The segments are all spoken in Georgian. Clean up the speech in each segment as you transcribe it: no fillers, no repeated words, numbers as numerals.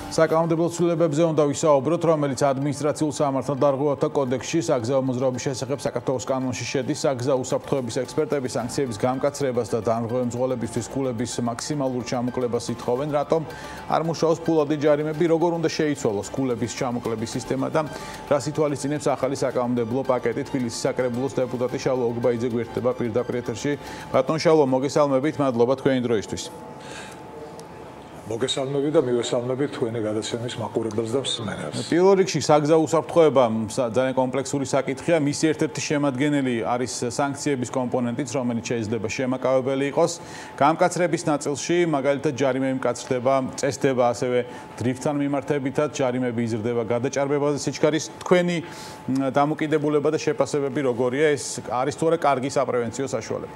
საკანონმდებლო ცვლილებებზე უნდა ვისაუბროთ, რომელიც ადმინისტრაციულ სამართალდარღვევათა კოდექსში საგზაო მოძრაობის შესახებ საქართველოს კანონში შედის. საგზაო უსაფრთხოების ექსპერტები სანქციების გამკაცრებას და დანრღვევამძღოლებისთვის ქულების მაქსიმალურ ჩამოკლებას ითხოვენ. რატომ არ მუშაობს ფულადი ჯარიმები, როგორ უნდა შეიცვალოს ქულების ჩამოკლების სისტემა და რას ითვალისწინებს ახალი საკანონმდებლო პაკეტი. თბილისის საკრებულოს დეპუტატი შალო ოგბაიძე გვერდება პირდაპირ ეთერში. ბატონ შალო, მოგესალმებით, მადლობა თქვენი დროისთვის. მოგესალმებით და მივესალმებით თქვენი გადაცემის მაყურებელს და მსმენელს. პირველ რიგში საგზაო უსაფრთხოება ძალიან კომპლექსური საკითხია. მისი ერთ-ერთი შემადგენელი არის სანქციების კომპონენტიც, რომელიც შეიძლება შემაკავებელი იყოს. გამკაცრების ნაწილში მაგალითად ჯარიმები მკაცრდება, წესდება ასევე დრიფტთან მიმართებითაც, ჯარიმები იზრდება გადაჭარბებაზე სიჩქარის. თქვენი დამოკიდებულება და შეფასებები როგორია? ეს არის თუ არა კარგი საპრევენციო საშუალება?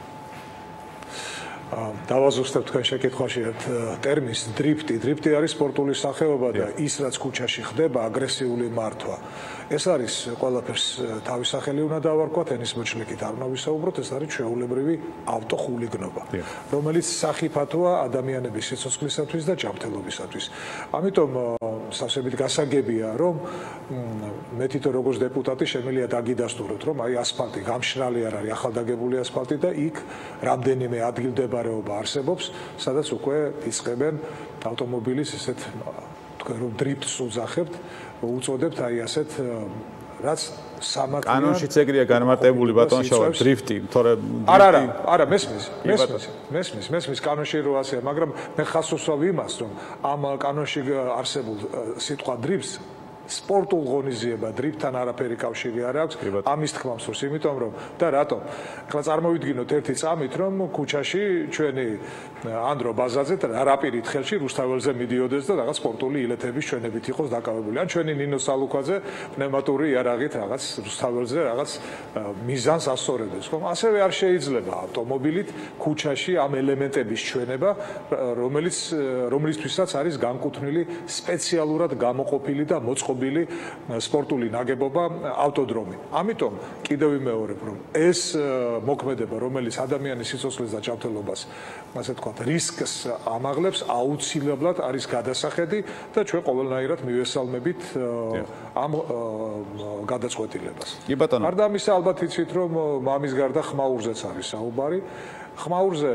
დავაზუსტებ თქვენ შეკითხვაში ერთ ტერმინს დრიფტი. დრიფტი არის სპორტული სახეობა და ის რაც ქუჩაში ხდება, აგრესიული მართვა. ეს არის ყველაფერს თავის სახელი უნდა დავარქვათ, ენის მოჩლიქით არ უნდა ვისაუბროთ, ეს არის ჩვეულებრივი ავტოხულიგნობა, რომელიც სახიფათოა ადამიანების სიცოცხლისათვის და ჯანმრთელობისათვის. ამიტომ სავსებით გასაგებია, რომ მე თვითონ როგორც დეპუტატი შემიძლია დაგიდასტუროთ, რომ აი ასფალტი გამშრალი არ არის, ახალდაგებული ასფალტი და იქ რამდენიმე ადგილმდებარეობა არსებობს, სადაც უკვე იწყებენ ავტომობილის ესეთ თქვენ რომ დრიფტს უძახებთ, უწოდებთ აი ასეთ რაც სამართლიან კანონშიც ეგრეა განმარტებული ბატონ შალო დრიფტი, თორე არა, მესმის კანონში რო ასეა, მაგრამ მე ხას უსვავ იმას, რომ ამ კანონში არსებულ სიტყვა დრიფტს სპორტულ ღონისძიება დრიფტთან არაფერი კავშირი არ აქვს. ამის თქმა მსურს, იმიტომ რომ და რატომ? ახლა წარმოვიდგინოთ ერთი წამით, რომ ქუჩაში ჩვენი ანდრო ბაზაძე რაპირით ხელში რუსთაველზე მიდიოდეს და რაღაც სპორტული ილეთების ჩვენებით იყოს დაკავებული. ან ჩვენი ნინო სალუქვაძე პნევმატური იარაღით რაღაც რუსთაველზე რაღაც მიზანს ასწორებდეს, ხომ? ასევე არ შეიძლება ავტომობილით ქუჩაში ამ ელემენტების ჩვენება, რომლისთვისაც არის განკუთვნილი სპეციალურად გამოყოფილი და მოწყობილი სპორტული ნაგებობა ავტოდრომი. ამიტომ კიდევ ვიმეორებ, რომ ეს მოქმედება, რომელიც ადამიანის სიცოცხლეს და ჯანმრთელობას, ასე ვთქვათ, რისკს ამაღლებს, აუცილებლად არის გადასახედი და ჩვენ ყოველნაირად მივესალმებით ამ გადაწყვეტილებას. გარდა ამისა, ალბათ იცით, რომ ამის გარდა ხმაურზეც არის საუბარი. ხმაურზე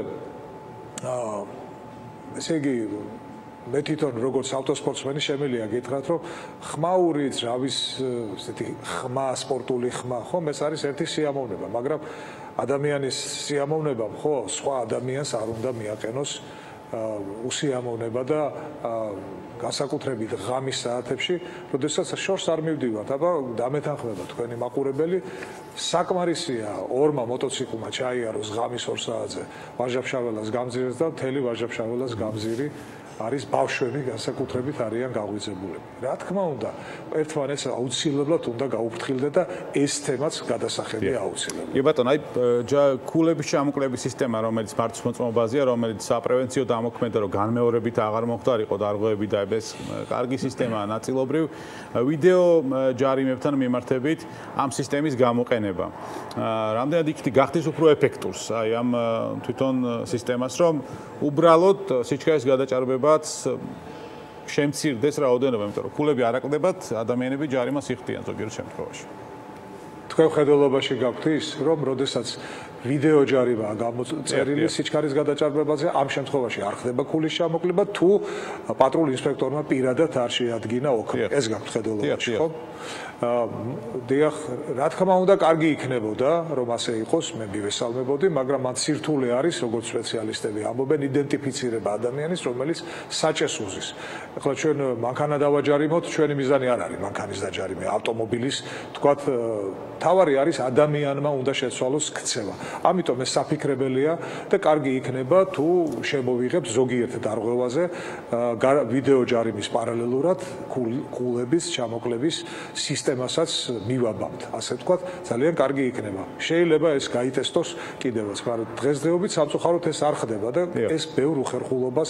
ესე იგი მე თვითონ როგორც ავტოსპორტსმენი შემიძლია გითხრათ, რომ ხმაურიც რავის ესეთი ხმა, სპორტული ხმა, ხომ ეს არის ერთი სიამოვნება, მაგრამ ადამიანის სიამოვნებამ ხო სხვა ადამიანს არ უნდა მიაყენოს უსიამოვნება და განსაკუთრებით ღამის საათებში, როდესაც შორს არ მივდივართ, აბა დამეთანხმება თქვენი მაყურებელი, საკმარისია ორმა მოტოციკლმა ჩაიაროს ღამის 2 საათზე ვაჟა-ფშაველას გამზირეს და მთელი ვაჟა-ფშაველას გამზირი არის ბავშვები განსაკუთრებით არიან გაღვიძებულები. რა თქმა უნდა, ერთმანეთს აუცილებლად უნდა გაუფრთხილდეთ და ეს თემაც გადასახედია აუცილებლად. კი ბატონო, აი ქულების ჩამოკლების სისტემა, რომელიც მართლმოწმობაზეა, რომელიც საპრევენციო დამოქმედა, რომ განმეორებით აღარ მოხდარიყო დარღვევები და ეს კარგი სისტემაა ნაწილობრივ. ვიდეო ჯარიმებთან მიმართებით ამ სისტემის გამოყენება. რამდენად იქით გახდის უფრო ეფექტურს აი ამ თვითონ სისტემას, რომ უბრალოდ სიჩქარის გადაჭარბებაც შემცირდეს რაოდენობა, იმიტომ რომ ქულები არ აკლდებათ, ადამიანები ჯარიმას იხდიან ზოგიერთ შემთხვევაში. თქვენ ხედელობაში გაქვთ ის, რომ როდესაც ვიდეო ჯარიმაა გამოწერილი სიჩქარის გადაჭარბებაზე, ამ შემთხვევაში არ ხდება ქულის ჩამოკლება, თუ პატრულ ინსპექტორმა პირადად არ შეადგინა ოქრო. ეს გაქვთ ხედელობაში, ხო? დიახ, რა თქმა უნდა, კარგი იქნებოდა, რომ ასე იყოს, მე მივესალმებოდი, მაგრამ მან სირთულე არის, როგორც სპეციალისტები ამბობენ, იდენტიფიცირება ადამიანის, რომელიც საჭეს უზის. ახლა ჩვენ მანქანა დავაჯარიმოთ, ჩვენი მიზანი არ არის მანქანის დაჯარიმება, ავტომობილის, თქვათ, თავარი არის ადამიანმა უნდა შეცვალოს ქცევა. ამიტომ ეს საფიქრებელია და კარგი იქნება, თუ შემოვიღებთ ზოგიერთ დარღვევაზე ვიდეო ჯარიმის პარალელურად ქულების ჩამოკლების სისტემასაც მივაბამთ, ასე ვთქვათ, ძალიან კარგი იქნება. შეიძლება ეს გაიტესტოს კიდევაც, მაგრამ დღესდღეობით სამწუხაროდ ეს არ ხდება და ეს ბევრ უხერხულობას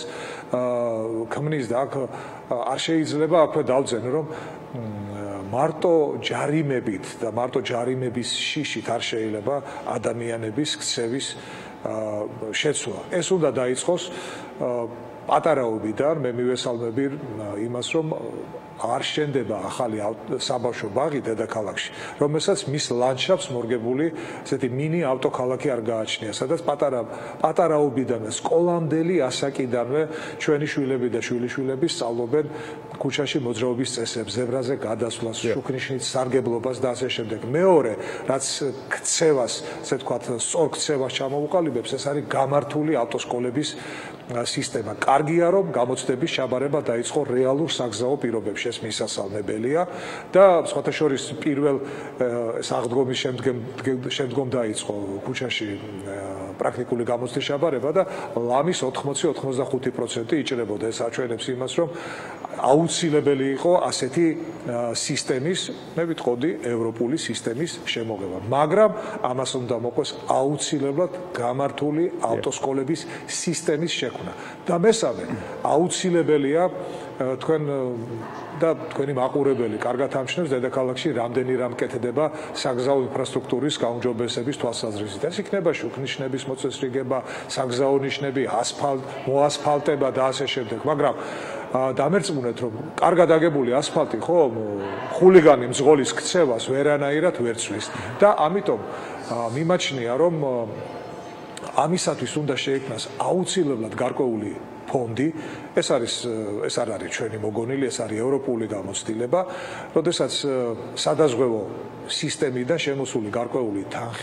ქმნის და აქ არ შეიძლება აქვე დავძენ, რომ მარტო ჯარიმებით და მარტო ჯარიმების შიშით არ შეიძლება ადამიანების ქცევის შეცვლა. ეს უნდა დაიწყოს პატარაობიდან მე მივესალმები იმას, რომ არ შენდება ახალი საბავშვო ბაღი დედაქალაქში, რომელსაც მის ლანდშაფტს მორგებული ესეთი მინი ავტოქალაქი არ გააჩნია, სადაც პატარაობიდან სკოლამდელი ასაკიდანვე ჩვენი შვილები და შვილიშვილები სწავლობენ ქუჩაში მოძრაობის წესებს, ზებრაზე გადასვლას, შუქნიშნით სარგებლობას და ასე შემდეგ. მეორე, რაც ქცევას, ასე ვთქვათ, სწორ ქცევას ჩამოუყალიბებს, ეს არის გამართული ავტოსკოლების სისტემა. კარგია, რომ გამოცდების ჩაბარება დაიწყო რეალურ საგზაო პირობებში, ეს მისასალმებელია და სხვათა შორის პირველ აღდგომის შემდგომ დაიწყო ქუჩაში პრაქტიკული გამოცდის ჩაბარება და ლამის 80-85% იჭრებოდა. ეს აჩვენებს იმას, რომ აუცილებელი იყო ასეთი სისტემის, მე ვიტყოდი, ევროპული სისტემის შემოღება. მაგრამ ამას უნდა მოყოს აუცილებლად გამართული ავტოსკოლების სისტემის შექმნა. და მესამე, აუცილებელია თქვენ და თქვენი მაყურებელი კარგად ამჩნევს დედაქალაქში რამდენი რამ კეთდება საგზაო ინფრასტრუქტურის გაუმჯობესების თვალსაზრისით. ეს იქნება შუქნიშნების მოწესრიგება, საგზაო ნიშნები, მოასფალტება და ასე შემდეგ. მაგრამ დამერწმუნეთ, რომ კარგად აგებული ასფალტი ხო ხულიგანი მძღოლის ქცევას ვერანაირად ვერ ცვლის და ამიტომ მიმაჩნია, რომ ამისათვის უნდა შეექმნას აუცილებლად გარკვეული ფონდი. ეს არ არის ჩვენი მოგონილი, ეს არის ევროპული გამოცდილება, როდესაც სადაზღვევო სისტემიდან შემოსული გარკვეული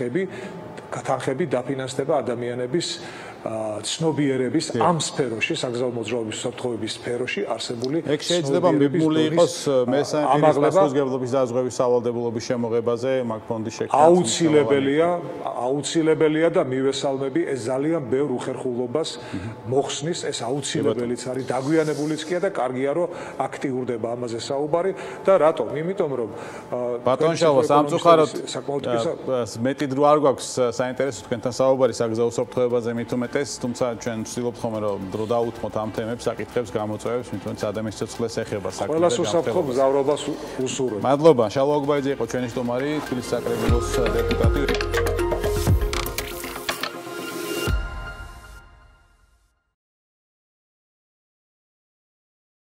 თანხები დაფინანსდება ადამიანების ცნობიერების ამ სფეროში, საგზაო მოძრაობის უსაფრთხოების სფეროში არსებული. ეგ შეიძლება მიბმული იყოს მესამე პასუხისმგებლობის დაზღვევის სავალდებულობის შემოღებაზე მაგ ფონდის შექმნა. აუცილებელია და მივესალმები, ეს ძალიან ბევრ უხერხულობას მოხსნის, ეს აუცილებელიც არის, დაგვიანებულიც კი და კარგია, რომ აქტიურდება ამაზე საუბარი და რატომ? იმიტომ რომ ბატონ შალვა, სამწუხაროდ მეტი დრო არ გვაქვს საინტერესო თქვენთან საუბარი საგზაო უსაფრთხოებაზე მithumet თუმცა ჩვენ ვცდილობთ ხოლმე რომ დრო დაუთმოთ ამ თემებს, საკითხებს, გამოწვევებს, მithumet ადამიანის სიცოცხლეს ეხება საკითხი. ყველას უსაფრთხო მგზავრობას უსურვებ. მადლობა, შალვა ოგბაიძე იყო ჩვენი სტუმარი, თბილისის საკრებულოს დეპუტატი.